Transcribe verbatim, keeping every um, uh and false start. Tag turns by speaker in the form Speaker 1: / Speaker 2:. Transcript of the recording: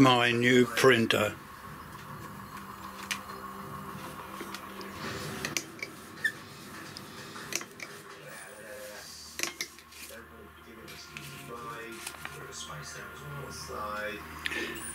Speaker 1: my new printer.
Speaker 2: Space there as well. Side.